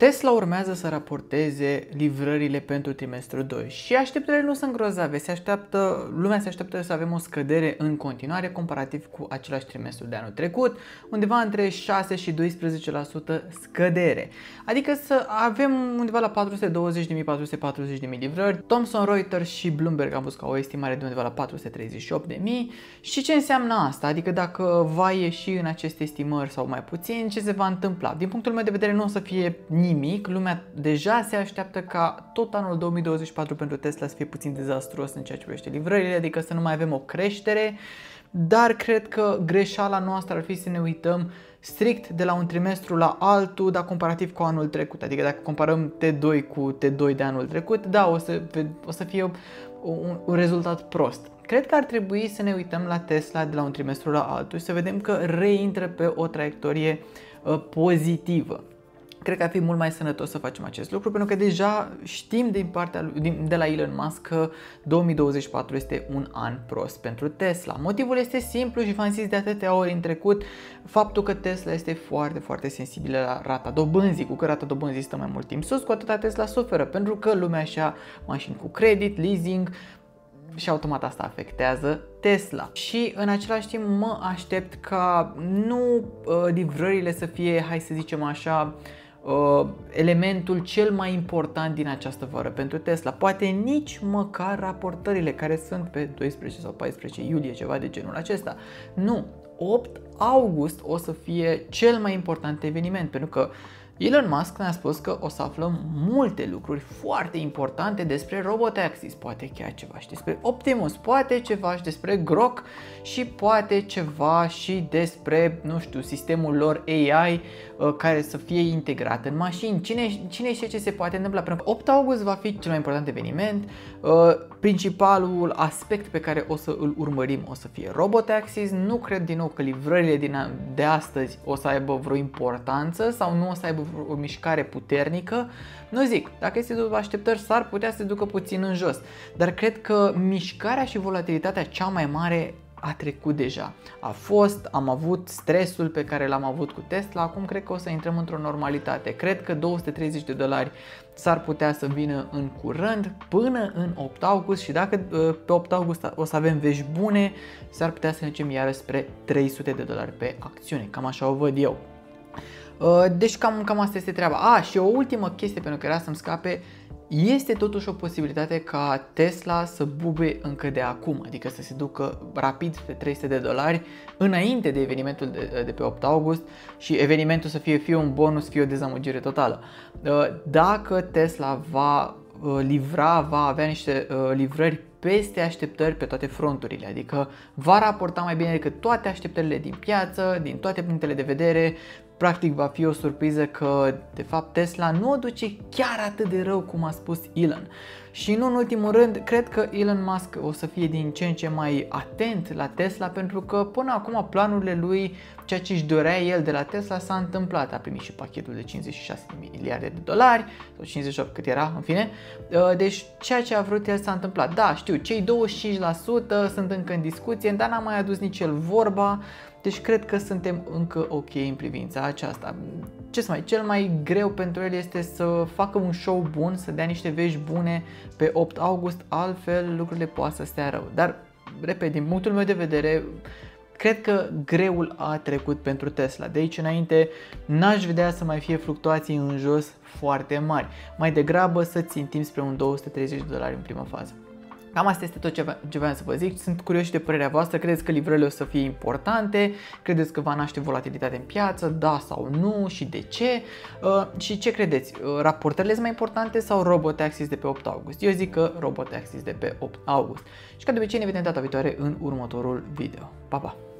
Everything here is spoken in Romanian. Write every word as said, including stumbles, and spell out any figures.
Tesla urmează să raporteze livrările pentru trimestrul doi și așteptările nu sunt grozave. Se așteaptă, lumea se așteaptă să avem o scădere în continuare comparativ cu același trimestru de anul trecut, undeva între șase și doisprezece la sută scădere. Adică să avem undeva la patru sute douăzeci de mii - patru sute patruzeci de mii livrări. Thomson Reuters și Bloomberg am văzut ca o estimare de undeva la patru sute treizeci și opt de mii. Și ce înseamnă asta? Adică dacă va ieși în aceste estimări sau mai puțin, ce se va întâmpla? Din punctul meu de vedere nu o să fie nimic, lumea deja se așteaptă ca tot anul două mii douăzeci și patru pentru Tesla să fie puțin dezastruos în ceea ce privește livrările, adică să nu mai avem o creștere, dar cred că greșeala noastră ar fi să ne uităm strict de la un trimestru la altul, dar comparativ cu anul trecut, adică dacă comparăm T doi cu T doi de anul trecut, da, o să, o să fie un, un rezultat prost. Cred că ar trebui să ne uităm la Tesla de la un trimestru la altul și să vedem că reintră pe o traiectorie uh, pozitivă. Cred că ar fi mult mai sănătos să facem acest lucru, pentru că deja știm din partea lui, din, de la Elon Musk că două mii douăzeci și patru este un an prost pentru Tesla. Motivul este simplu și v-am zis de atâtea ori în trecut, faptul că Tesla este foarte, foarte sensibilă la rata dobânzii. Cu cât rata dobânzii stă mai mult timp sus, cu atâta Tesla suferă, pentru că lumea așa mașini cu credit, leasing, și automat asta afectează Tesla. Și în același timp mă aștept ca nu uh, livrările să fie, hai să zicem așa, uh, elementul cel mai important din această vară pentru Tesla. Poate nici măcar raportările care sunt pe doisprezece sau paisprezece iulie, ceva de genul acesta. Nu, opt august o să fie cel mai important eveniment, pentru că Elon Musk ne-a spus că o să aflăm multe lucruri foarte importante despre robotaxis, poate chiar ceva și despre Optimus, poate ceva și despre Grok și poate ceva și despre, nu știu, sistemul lor A I uh, care să fie integrat în mașini. Cine, cine știe ce se poate întâmpla? Pentru că opt august va fi cel mai important eveniment. Uh, principalul aspect pe care o să îl urmărim o să fie robotaxis. Nu cred din nou că livrările din a, de astăzi o să aibă vreo importanță sau nu o să aibă o mișcare puternică. Nu zic, dacă este după așteptări s-ar putea să se ducă puțin în jos, dar cred că mișcarea și volatilitatea cea mai mare a trecut deja. A fost, am avut stresul pe care l-am avut cu Tesla, acum cred că o să intrăm într-o normalitate. Cred că două sute treizeci de dolari s-ar putea să vină în curând până în opt august și dacă pe opt august o să avem vești bune, s-ar putea să mergem iară spre trei sute de dolari pe acțiune, cam așa o văd eu. Deci cam, cam asta este treaba. A, și o ultimă chestie pentru care era să-mi scape, este totuși o posibilitate ca Tesla să bube încă de acum, adică să se ducă rapid spre trei sute de dolari înainte de evenimentul de, de pe opt august și evenimentul să fie fie un bonus, fie o dezamăgire totală. Dacă Tesla va livra, va avea niște livrări peste așteptări pe toate fronturile, adică va raporta mai bine decât toate așteptările din piață, din toate punctele de vedere. Practic va fi o surpriză că de fapt Tesla nu o duce chiar atât de rău cum a spus Elon. Și nu în ultimul rând, cred că Elon Musk o să fie din ce în ce mai atent la Tesla, pentru că până acum planurile lui, ceea ce își dorea el de la Tesla s-a întâmplat. A primit și pachetul de cincizeci și șase de miliarde de dolari sau cincizeci și opt cât era, în fine. Deci ceea ce a vrut el s-a întâmplat. Da, știu, cei douăzeci și cinci la sută sunt încă în discuție, dar n-a mai adus nici el vorba. Deci cred că suntem încă ok în privința aceasta. Ce să mai, cel mai greu pentru el este să facă un show bun, să dea niște vești bune pe opt august, altfel lucrurile poate să stea rău. Dar, repet, din punctul meu de vedere, cred că greul a trecut pentru Tesla. De aici înainte n-aș vedea să mai fie fluctuații în jos foarte mari. Mai degrabă să țintim spre un două sute treizeci de dolari în prima fază. Cam asta este tot ce vreau să vă zic. Sunt curios și de părerea voastră. Credeți că livrările o să fie importante? Credeți că va naște volatilitate în piață? Da sau nu? Și de ce? Uh, și ce credeți? Uh, raportările sunt mai importante sau robotaxis de pe opt august? Eu zic că robotaxis de pe opt august. Și ca de obicei ne vedem data viitoare în următorul video. Pa, pa!